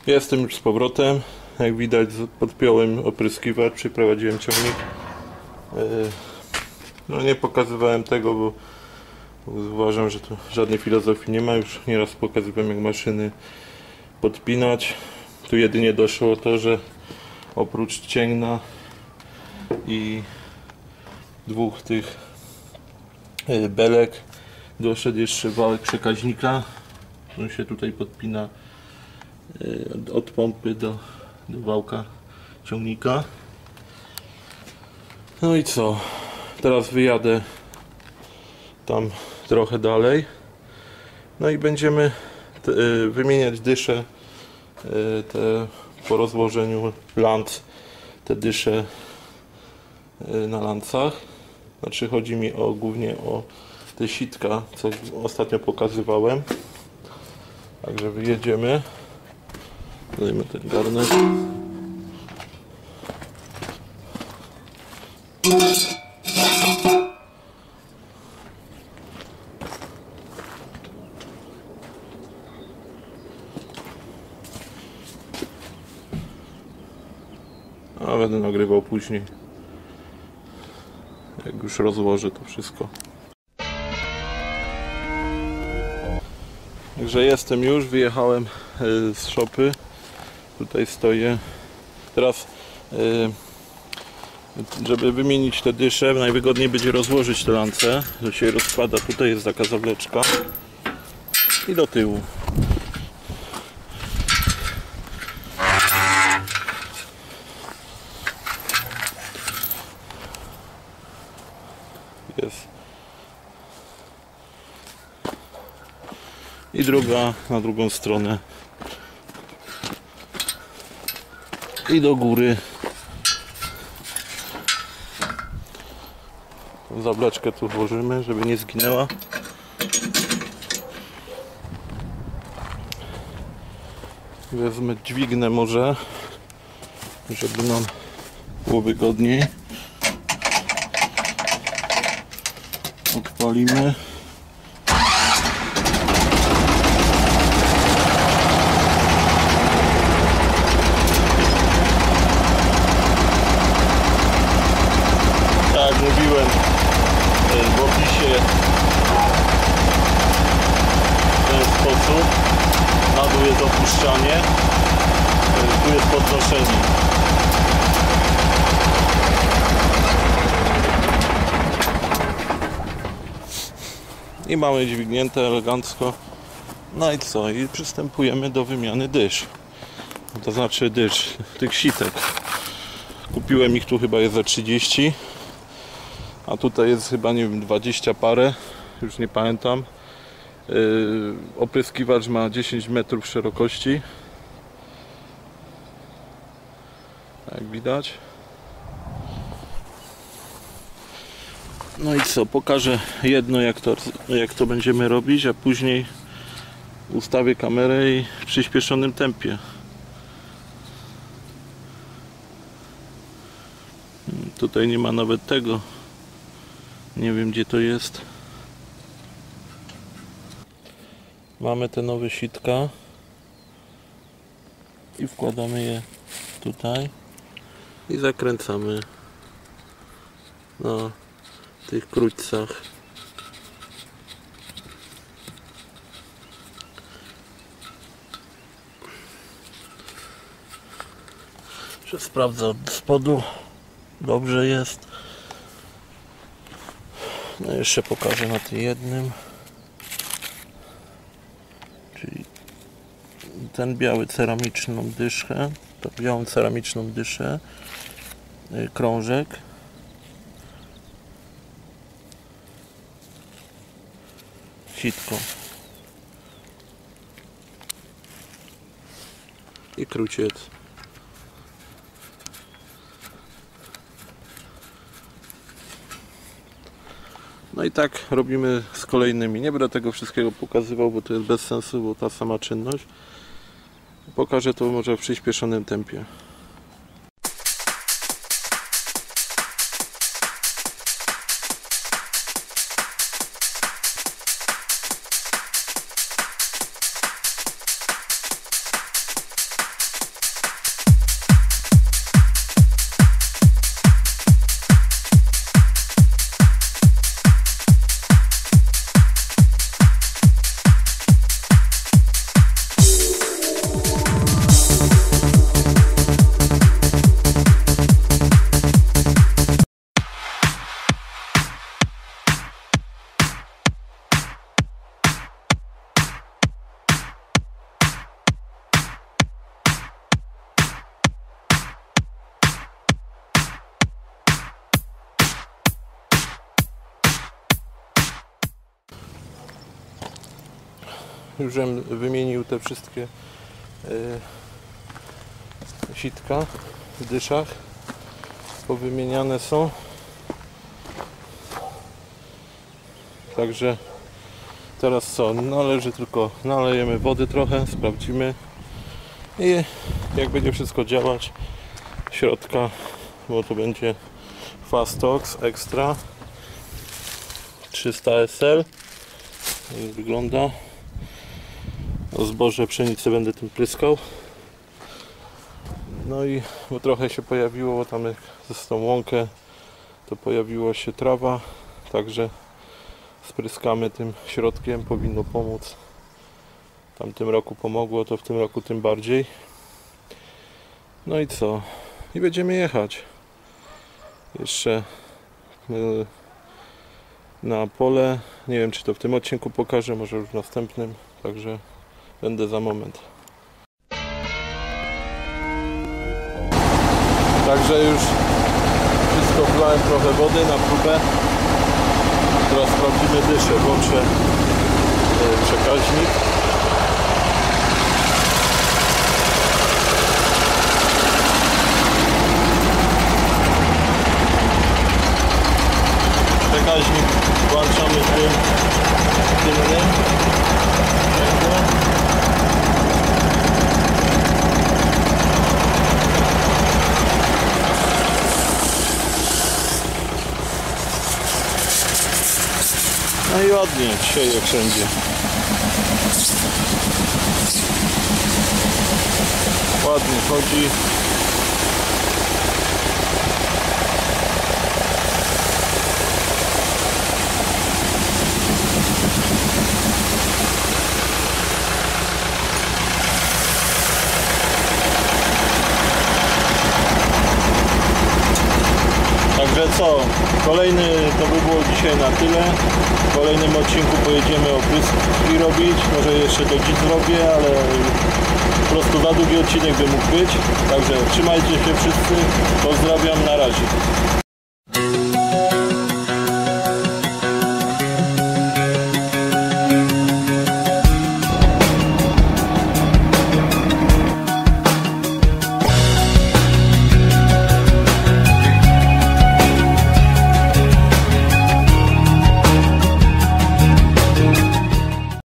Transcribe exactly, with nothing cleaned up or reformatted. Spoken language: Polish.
Jestem już z powrotem. Jak widać, podpiąłem opryskiwacz, przyprowadziłem ciągnik. No nie pokazywałem tego, bo uważam, że tu żadnej filozofii nie ma. Już nieraz pokazywałem, jak maszyny podpinać. Tu jedynie doszło to, że oprócz cięgna i dwóch tych belek doszedł jeszcze wałek przekaźnika. On się tutaj podpina od pompy do, do wałka ciągnika. No i co? Teraz wyjadę tam trochę dalej. No i będziemy te, wymieniać dysze te, po rozłożeniu lanc, te dysze na lancach. Znaczy chodzi mi o, głównie o te sitka, co ostatnio pokazywałem. Także wyjedziemy. Dajmy ten garnek. A będę nagrywał później, jak już rozłożę to wszystko. Także jestem już, wyjechałem z szopy. Tutaj stoję. Teraz, żeby wymienić te dysze, najwygodniej będzie rozłożyć te lance. To się rozkłada, tutaj jest taka zawleczka i do tyłu. Jest. I druga na drugą stronę. I do góry. Zawleczkę tu włożymy, żeby nie zginęła. Wezmę, dźwignę może, żeby nam było wygodniej. Odpalimy. Tak, mówiłem w opisie, w ten sposób. Na dół jest opuszczanie, tu jest podnoszenie. I mamy dźwignięte elegancko. No i co? I przystępujemy do wymiany dysz. To znaczy dysz, tych sitek. Kupiłem ich, tu chyba jest za trzydzieści. A tutaj jest chyba, nie wiem, dwadzieścia parę. Już nie pamiętam. Yy, opryskiwacz ma dziesięć metrów szerokości. Jak widać. No i co, pokażę jedno, jak to, jak to będziemy robić, a później ustawię kamerę i w przyspieszonym tempie. Tutaj nie ma nawet tego. Nie wiem, gdzie to jest. Mamy te nowe sitka i wkładamy je tutaj i zakręcamy na tych krótcach. Jeszcze sprawdzę od spodu. Dobrze jest. No jeszcze pokażę na tym jednym. Czyli ten biały ceramiczną dyszkę, tą białą ceramiczną dyszę, krążek. Sitko i kruciec. No i tak robimy z kolejnymi. Nie będę tego wszystkiego pokazywał, bo to jest bez sensu, bo ta sama czynność. Pokażę to może w przyspieszonym tempie. już bym wymienił te wszystkie yy, sitka w dyszach. Powymieniane są. Także teraz co? Należy tylko nalejemy wody trochę, sprawdzimy i jak będzie wszystko działać, środka, bo to będzie Fastox Extra trzysta S L. Jak wygląda. O zboże, pszenicę będę tym pryskał. No i bo trochę się pojawiło, bo tam jak z tą łąkę to pojawiła się trawa, także spryskamy tym środkiem, powinno pomóc. W tamtym roku pomogło, to w tym roku tym bardziej. No i co? I będziemy jechać. Jeszcze na pole. Nie wiem, czy to w tym odcinku pokażę, może już w następnym. Także będę za moment. Także już wszystko wlałem, trochę wody na próbę. Teraz sprawdzimy dyszę. Włączę przekaźnik. Przekaźnik włączamy tym tylnym. No i ładnie sieje wszędzie. Ładnie chodzi. Także co, kolejny to by było dzisiaj na tyle. W kolejnym odcinku pojedziemy opryski robić, może jeszcze to dziś zrobię, ale po prostu za długi odcinek by mógł być. Także trzymajcie się wszyscy, pozdrawiam, na razie.